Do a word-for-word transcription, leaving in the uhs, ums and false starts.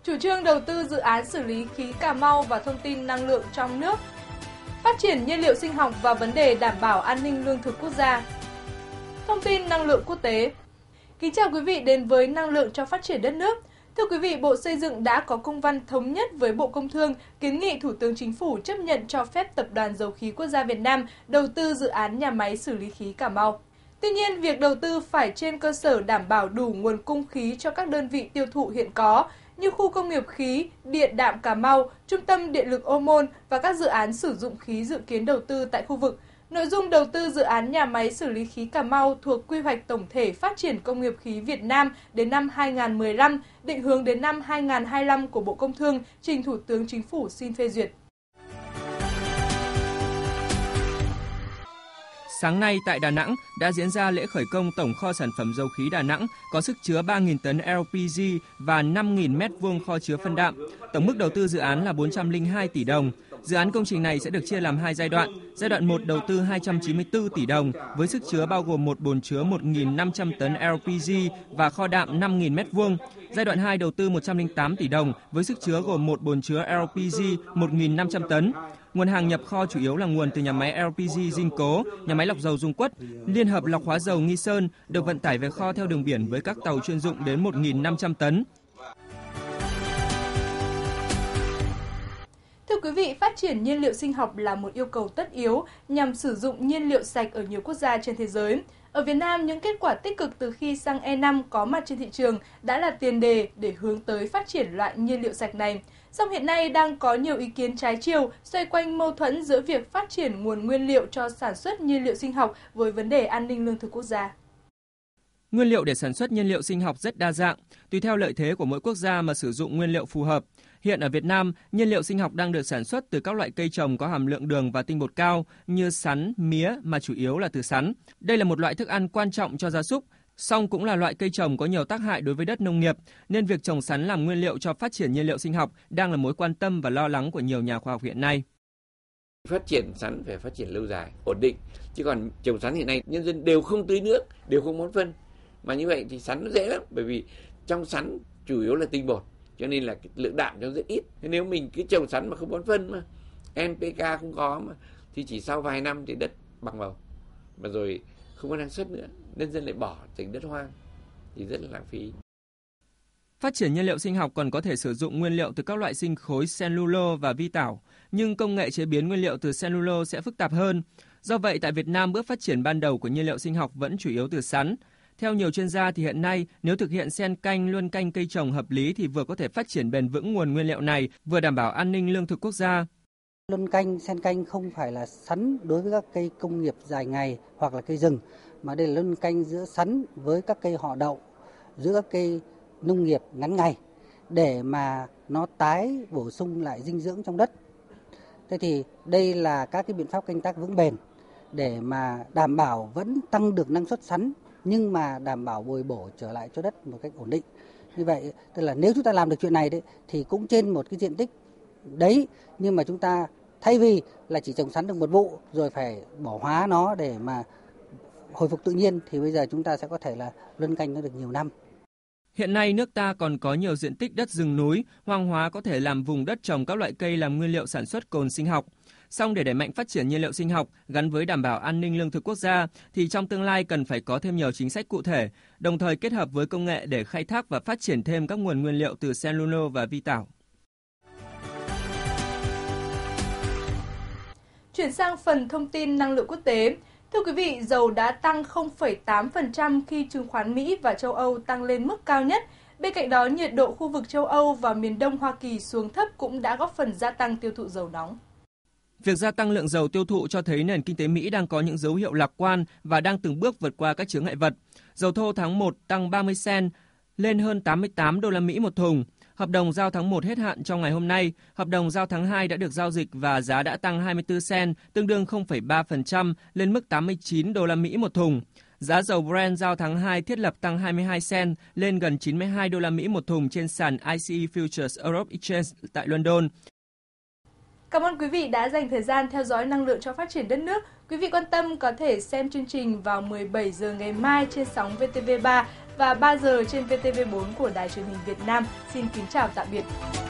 chủ trương đầu tư dự án xử lý khí Cà Mau và thông tin năng lượng trong nước, phát triển nhiên liệu sinh học và vấn đề đảm bảo an ninh lương thực quốc gia. Thông tin năng lượng quốc tế. Kính chào quý vị đến với Năng lượng cho phát triển đất nước. Thưa quý vị, Bộ Xây dựng đã có công văn thống nhất với Bộ Công Thương kiến nghị Thủ tướng Chính phủ chấp nhận cho phép Tập đoàn Dầu khí Quốc gia Việt Nam đầu tư dự án nhà máy xử lý khí Cà Mau. Tuy nhiên, việc đầu tư phải trên cơ sở đảm bảo đủ nguồn cung khí cho các đơn vị tiêu thụ hiện có, như khu công nghiệp khí, điện đạm Cà Mau, trung tâm điện lực Ô Môn và các dự án sử dụng khí dự kiến đầu tư tại khu vực. Nội dung đầu tư dự án nhà máy xử lý khí Cà Mau thuộc quy hoạch tổng thể phát triển công nghiệp khí Việt Nam đến năm hai nghìn không trăm mười lăm, định hướng đến năm hai nghìn không trăm hai mươi lăm của Bộ Công Thương, trình Thủ tướng Chính phủ xin phê duyệt. Sáng nay tại Đà Nẵng đã diễn ra lễ khởi công tổng kho sản phẩm dầu khí Đà Nẵng có sức chứa ba nghìn tấn L P G và năm nghìn mét vuông kho chứa phân đạm. Tổng mức đầu tư dự án là bốn trăm lẻ hai tỷ đồng. Dự án công trình này sẽ được chia làm hai giai đoạn. Giai đoạn một đầu tư hai trăm chín mươi tư tỷ đồng với sức chứa bao gồm một bồn chứa một nghìn năm trăm tấn L P G và kho đạm năm nghìn mét vuông. Giai đoạn hai đầu tư một trăm lẻ tám tỷ đồng với sức chứa gồm một bồn chứa L P G một nghìn năm trăm tấn. Nguồn hàng nhập kho chủ yếu là nguồn từ nhà máy L P G Dinh Cố, nhà máy lọc dầu Dung Quất, Liên hợp lọc hóa dầu Nghi Sơn được vận tải về kho theo đường biển với các tàu chuyên dụng đến một nghìn năm trăm tấn. Thưa quý vị, phát triển nhiên liệu sinh học là một yêu cầu tất yếu nhằm sử dụng nhiên liệu sạch ở nhiều quốc gia trên thế giới. Ở Việt Nam, những kết quả tích cực từ khi xăng E năm có mặt trên thị trường đã là tiền đề để hướng tới phát triển loại nhiên liệu sạch này. Song hiện nay đang có nhiều ý kiến trái chiều xoay quanh mâu thuẫn giữa việc phát triển nguồn nguyên liệu cho sản xuất nhiên liệu sinh học với vấn đề an ninh lương thực quốc gia. Nguyên liệu để sản xuất nhiên liệu sinh học rất đa dạng, tùy theo lợi thế của mỗi quốc gia mà sử dụng nguyên liệu phù hợp. Hiện ở Việt Nam, nhiên liệu sinh học đang được sản xuất từ các loại cây trồng có hàm lượng đường và tinh bột cao như sắn, mía mà chủ yếu là từ sắn. Đây là một loại thức ăn quan trọng cho gia súc, song cũng là loại cây trồng có nhiều tác hại đối với đất nông nghiệp, nên việc trồng sắn làm nguyên liệu cho phát triển nhiên liệu sinh học đang là mối quan tâm và lo lắng của nhiều nhà khoa học hiện nay. Phát triển sắn phải phát triển lâu dài, ổn định, chứ còn trồng sắn hiện nay nhân dân đều không tưới nước, đều không bón phân. Mà như vậy thì sắn nó dễ lắm, bởi vì trong sắn chủ yếu là tinh bột, cho nên là cái lượng đạm nó rất ít. Thế nếu mình cứ trồng sắn mà không bón phân mà en pê ca không có mà thì chỉ sau vài năm thì đất bằng màu, mà rồi không có năng suất nữa, nhân dân lại bỏ thành đất hoang thì rất là lãng phí. Phát triển nhiên liệu sinh học còn có thể sử dụng nguyên liệu từ các loại sinh khối cellulo và vi tảo, nhưng công nghệ chế biến nguyên liệu từ cellulo sẽ phức tạp hơn. Do vậy, tại Việt Nam, bước phát triển ban đầu của nhiên liệu sinh học vẫn chủ yếu từ sắn. Theo nhiều chuyên gia thì hiện nay, nếu thực hiện xen canh luân canh cây trồng hợp lý thì vừa có thể phát triển bền vững nguồn nguyên liệu này, vừa đảm bảo an ninh lương thực quốc gia. Luân canh, xen canh không phải là sắn đối với các cây công nghiệp dài ngày hoặc là cây rừng, mà đây là luân canh giữa sắn với các cây họ đậu, giữa các cây nông nghiệp ngắn ngày để mà nó tái bổ sung lại dinh dưỡng trong đất. Thế thì đây là các cái biện pháp canh tác vững bền để mà đảm bảo vẫn tăng được năng suất sắn nhưng mà đảm bảo bồi bổ trở lại cho đất một cách ổn định. Như vậy, tức là nếu chúng ta làm được chuyện này đấy, thì cũng trên một cái diện tích đấy, nhưng mà chúng ta thay vì là chỉ trồng sắn được một vụ rồi phải bỏ hóa nó để mà hồi phục tự nhiên, thì bây giờ chúng ta sẽ có thể là luân canh nó được nhiều năm. Hiện nay nước ta còn có nhiều diện tích đất rừng núi, hoang hóa có thể làm vùng đất trồng các loại cây làm nguyên liệu sản xuất cồn sinh học. Song để đẩy mạnh phát triển nhiên liệu sinh học gắn với đảm bảo an ninh lương thực quốc gia thì trong tương lai cần phải có thêm nhiều chính sách cụ thể, đồng thời kết hợp với công nghệ để khai thác và phát triển thêm các nguồn nguyên liệu từ cellulo và vi tảo. Chuyển sang phần thông tin năng lượng quốc tế. Thưa quý vị, dầu đã tăng không phẩy tám phần trăm khi chứng khoán Mỹ và châu Âu tăng lên mức cao nhất. Bên cạnh đó, nhiệt độ khu vực châu Âu và miền Đông Hoa Kỳ xuống thấp cũng đã góp phần gia tăng tiêu thụ dầu nóng. Việc gia tăng lượng dầu tiêu thụ cho thấy nền kinh tế Mỹ đang có những dấu hiệu lạc quan và đang từng bước vượt qua các chướng ngại vật. Dầu thô tháng một tăng ba mươi cent lên hơn tám mươi tám đô la Mỹ một thùng. Hợp đồng giao tháng một hết hạn trong ngày hôm nay, hợp đồng giao tháng hai đã được giao dịch và giá đã tăng hai mươi tư cent, tương đương không phẩy ba phần trăm lên mức tám mươi chín đô la Mỹ một thùng. Giá dầu Brent giao tháng hai thiết lập tăng hai mươi hai cent lên gần chín mươi hai đô la Mỹ một thùng trên sàn i xê e Futures Europe Exchange tại London. Cảm ơn quý vị đã dành thời gian theo dõi Năng lượng cho phát triển đất nước. Quý vị quan tâm có thể xem chương trình vào mười bảy giờ ngày mai trên sóng vê tê vê ba và ba giờ trên vê tê vê bốn của Đài Truyền hình Việt Nam. Xin kính chào tạm biệt.